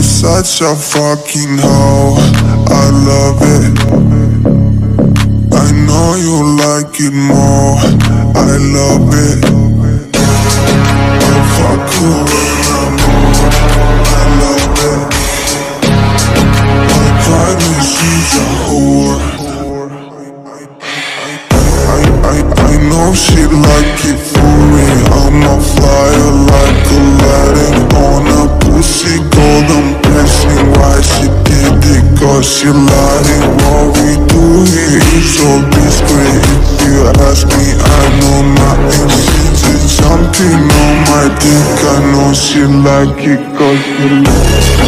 She's such a fucking hoe, I love it. I know you like it more, I love it. I fuck her when I'm on, I love it. I promise she's a whore. I know she like it for me. I'm a flyer like Aladdin on a pussy golden blessing. Why she did it? Cause she lied it. What we do here is all discreet. If you ask me, I know nothing. She's jumping on my dick. I know she like it cause she like it.